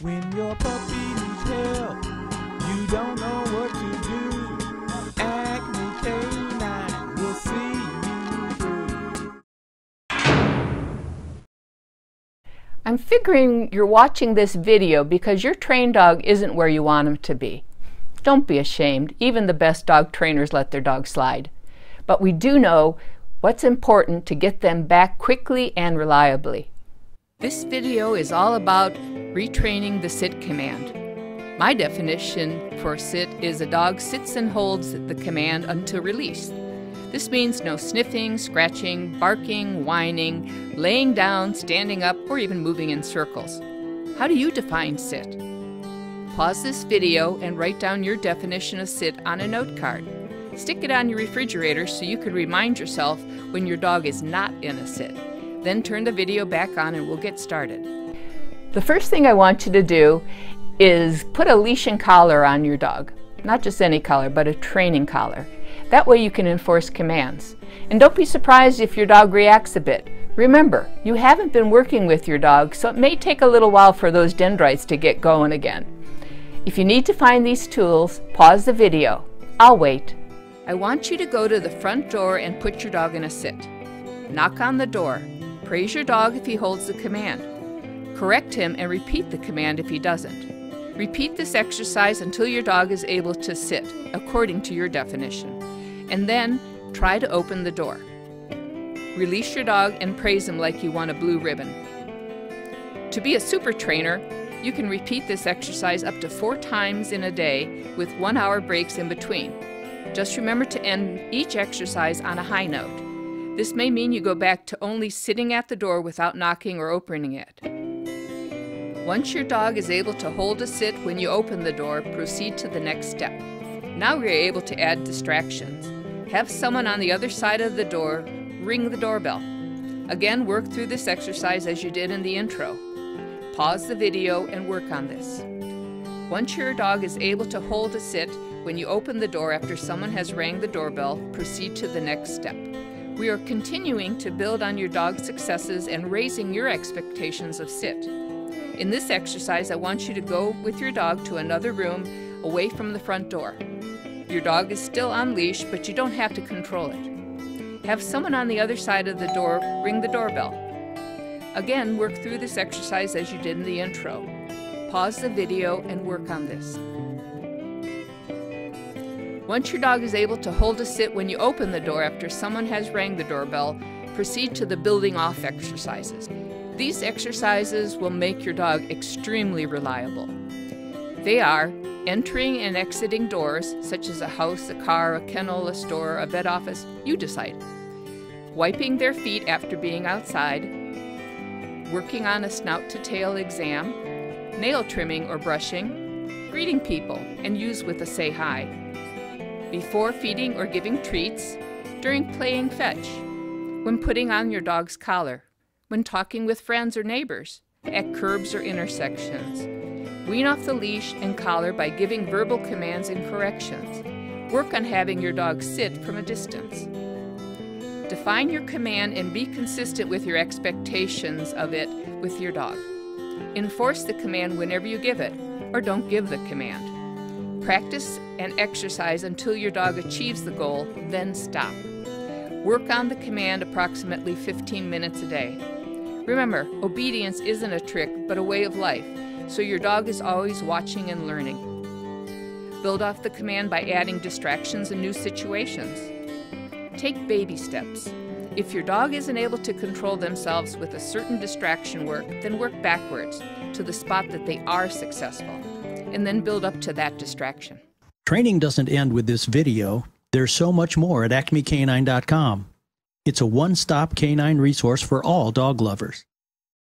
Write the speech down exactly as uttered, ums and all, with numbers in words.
When your puppy needs help, you don't know what to do. Acme Canine will see you through. I'm figuring you're watching this video because your trained dog isn't where you want him to be. Don't be ashamed. Even the best dog trainers let their dog slide. But we do know what's important to get them back quickly and reliably. This video is all about retraining the sit command. My definition for sit is a dog sits and holds the command until released. This means no sniffing, scratching, barking, whining, laying down, standing up, or even moving in circles. How do you define sit? Pause this video and write down your definition of sit on a note card. Stick it on your refrigerator so you can remind yourself when your dog is not in a sit. Then turn the video back on and we'll get started. The first thing I want you to do is put a leash and collar on your dog. Not just any collar, but a training collar. That way you can enforce commands. And don't be surprised if your dog reacts a bit. Remember, you haven't been working with your dog, so it may take a little while for those dendrites to get going again. If you need to find these tools, pause the video. I'll wait. I want you to go to the front door and put your dog in a sit. Knock on the door. Praise your dog if he holds the command. Correct him and repeat the command if he doesn't. Repeat this exercise until your dog is able to sit, according to your definition. And then try to open the door. Release your dog and praise him like you won a blue ribbon. To be a super trainer, you can repeat this exercise up to four times in a day with one hour breaks in between. Just remember to end each exercise on a high note. This may mean you go back to only sitting at the door without knocking or opening it. Once your dog is able to hold a sit when you open the door, proceed to the next step. Now we are able to add distractions. Have someone on the other side of the door ring the doorbell. Again, work through this exercise as you did in the intro. Pause the video and work on this. Once your dog is able to hold a sit when you open the door after someone has rang the doorbell, proceed to the next step. We are continuing to build on your dog's successes and raising your expectations of sit. In this exercise, I want you to go with your dog to another room away from the front door. Your dog is still on leash, but you don't have to control it. Have someone on the other side of the door ring the doorbell. Again, work through this exercise as you did in the intro. Pause the video and work on this. Once your dog is able to hold a sit when you open the door after someone has rang the doorbell, proceed to the building off exercises. These exercises will make your dog extremely reliable. They are entering and exiting doors, such as a house, a car, a kennel, a store, a vet office, you decide. Wiping their feet after being outside, working on a snout to tail exam, nail trimming or brushing, greeting people and use with a say hi. Before feeding or giving treats, during playing fetch, when putting on your dog's collar, when talking with friends or neighbors, at curbs or intersections. Wean off the leash and collar by giving verbal commands and corrections. Work on having your dog sit from a distance. Define your command and be consistent with your expectations of it with your dog. Enforce the command whenever you give it, or don't give the command. Practice and exercise until your dog achieves the goal, then stop. Work on the command approximately fifteen minutes a day. Remember, obedience isn't a trick, but a way of life, so your dog is always watching and learning. Build off the command by adding distractions and new situations. Take baby steps. If your dog isn't able to control themselves with a certain distraction work, then work backwards to the spot that they are successful, and then build up to that distraction. Training doesn't end with this video. There's so much more at acme canine dot com. It's a one-stop canine resource for all dog lovers.